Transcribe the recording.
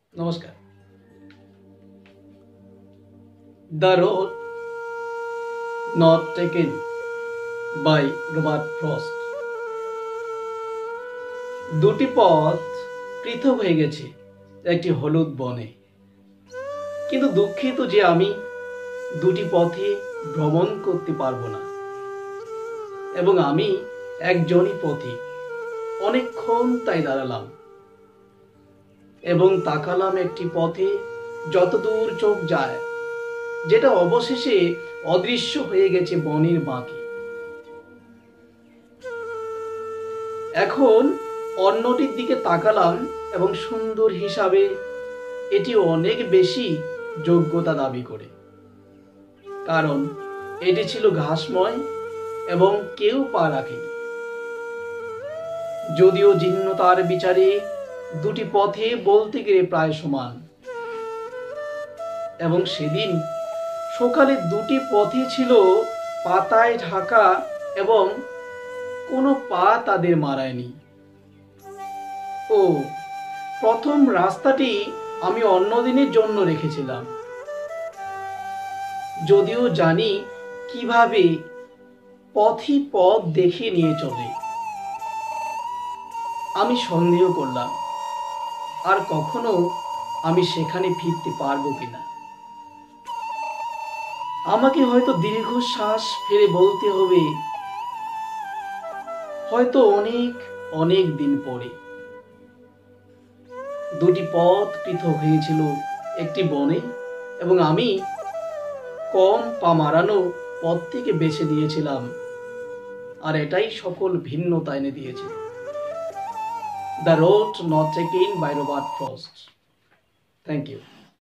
নমস্কার। The road not taken by Robert Frost. দুটি পথ পৃথক হয়ে গেছে একটি হলুদ বনে, কিন্তু দুঃখিত যে আমি দুটি পথে ভ্রমণ করতে পারবো না, এবং আমি একজনই পথিক। অনেকক্ষণ তাই দাঁড়ালাম এবং তাকালাম একটি পথে যতদূর চোখ যায়, যেটা অবশেষে অদৃশ্য হয়ে গেছে বনের বাঁকে। এখন অন্যটির দিকে তাকালাম এবং সুন্দর হিসাবে এটি অনেক বেশি যোগ্যতা দাবি করে, কারণ এটি ছিল ঘাসময় এবং কেউ পা রাখেনি। যদিও জীর্ণতার বিচারে দুটি পথে বলতে গেলে প্রায় সমান, এবং সেদিন সকালে দুটি পথই ছিল পাতায় ঢাকা এবং কোনো পা তাদের মারায়নি। ও প্রথম রাস্তাটি আমি অন্য দিনের জন্য রেখেছিলাম, যদিও জানি কিভাবে পথই পথ দেখিয়ে নিয়ে চলে। আমি সন্দেহ করলাম আর কখনো আমি সেখানে ফিরতে পারবো কিনা। আমাকে হয়তো দীর্ঘশ্বাস ফেলে বলতে হবে, হয়তো অনেক অনেক দিন পরে। দুটি পথ পৃথক হয়েছিল একটি বনে, এবং আমি কম পা মারানো পথ থেকে বেছে নিয়েছিলাম, আর এটাই সকল ভিন্নতা এনে দিয়েছে। The road not taken by Robert Frost. Thank you.